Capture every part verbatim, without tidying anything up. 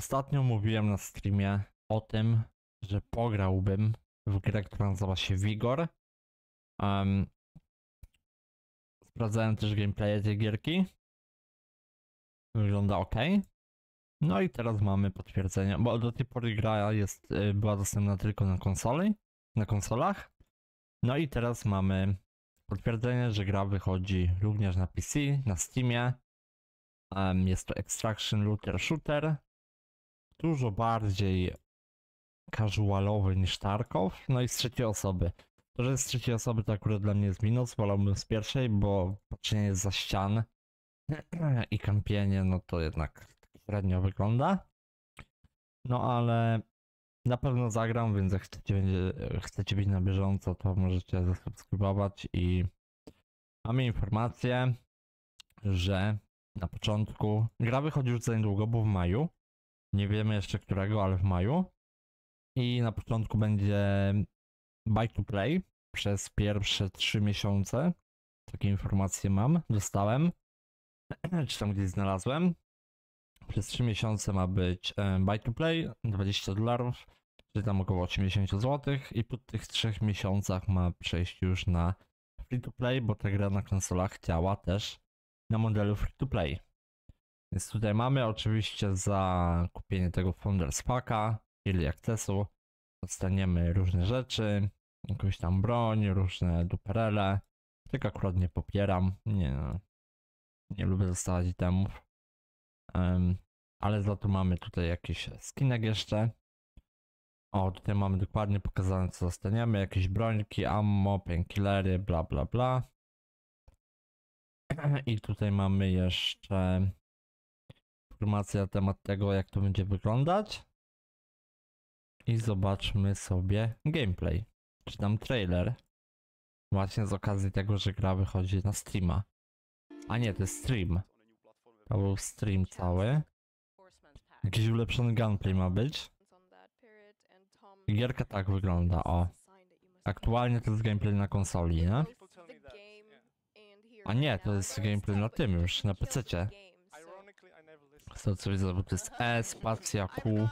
Ostatnio mówiłem na streamie o tym, że pograłbym w grę, która nazywa się Vigor. Um, sprawdzałem też gameplay tej gierki. Wygląda ok. No i teraz mamy potwierdzenie, bo do tej pory gra jest, była dostępna tylko na konsoli, na konsolach. No i teraz mamy potwierdzenie, że gra wychodzi również na P C, na Steamie. Um, jest to Extraction Looter Shooter. Dużo bardziej casualowy niż Tarkov, no i z trzeciej osoby. To, że z trzeciej osoby to akurat dla mnie jest minus, wolałbym z pierwszej, bo patrzenie za ścian i kampienie, no to jednak średnio wygląda. No ale na pewno zagram, więc jak chcecie, chcecie być na bieżąco, to możecie zasubskrybować i mamy informację, że na początku gra wychodzi już za niedługo, bo w maju. Nie wiemy jeszcze którego, ale w maju. I na początku będzie buy to play przez pierwsze trzy miesiące. Takie informacje mam, dostałem. Czy tam gdzieś znalazłem. Przez trzy miesiące ma być buy to play, dwadzieścia dolarów, czyli tam około osiemdziesiąt złotych. I po tych trzech miesiącach ma przejść już na free to play, bo ta gra na konsolach działa też na modelu free to play. Więc tutaj mamy oczywiście za kupienie tego Founders Packa, Early Accessu, dostaniemy różne rzeczy, jakąś tam broń, różne duperele. Tylko akurat nie popieram, nie, nie lubię dostawać itemów. Um, ale za to mamy tutaj jakiś skinek jeszcze. O, tutaj mamy dokładnie pokazane co dostaniemy, jakieś brońki, ammo, painkillery, bla bla bla. I tutaj mamy jeszcze informacje na temat tego, jak to będzie wyglądać. I zobaczmy sobie gameplay, czy tam trailer. Właśnie z okazji tego, że gra wychodzi na streama. A nie, to jest stream. To był stream cały. Jakiś ulepszony gameplay ma być. Gierka tak wygląda, o. Aktualnie to jest gameplay na konsoli, nie? A nie, to jest gameplay na tym już, na pececie. Z tego co widzę, bo to jest E, spacja, Q.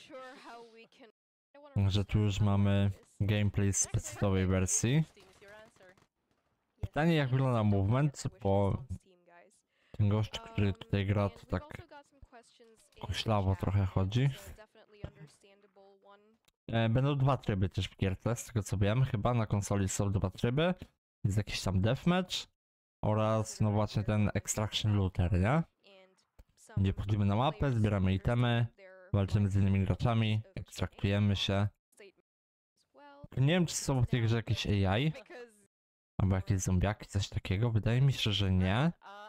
Że tu już mamy gameplay z pecetowej wersji. Pytanie jak wygląda movement, bo ten gość, który tutaj gra, to tak koślawo trochę chodzi. E, będą dwa tryby też w gierce, z tego co wiem, chyba na konsoli są dwa tryby. Jest jakiś tam deathmatch oraz no właśnie ten extraction looter, nie? Gdzie wchodzimy na mapę, zbieramy itemy, walczymy z innymi graczami, ekstraktujemy się. Nie wiem czy są w tej grze jakieś A I, albo jakieś zombiaki, coś takiego, wydaje mi się, że nie.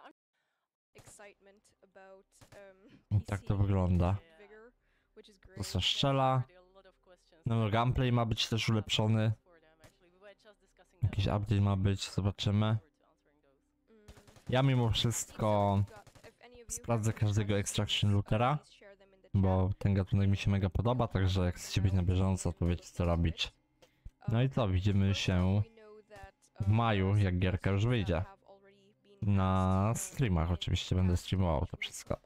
I tak to wygląda. To się strzela. No gameplay ma być też ulepszony. Jakiś update ma być, zobaczymy. Ja mimo wszystko sprawdzę każdego extraction lootera, bo ten gatunek mi się mega podoba, także jak chcecie być na bieżąco, to wiecie co robić. No i co, widzimy się w maju, jak gierka już wyjdzie. Na streamach oczywiście będę streamował to wszystko.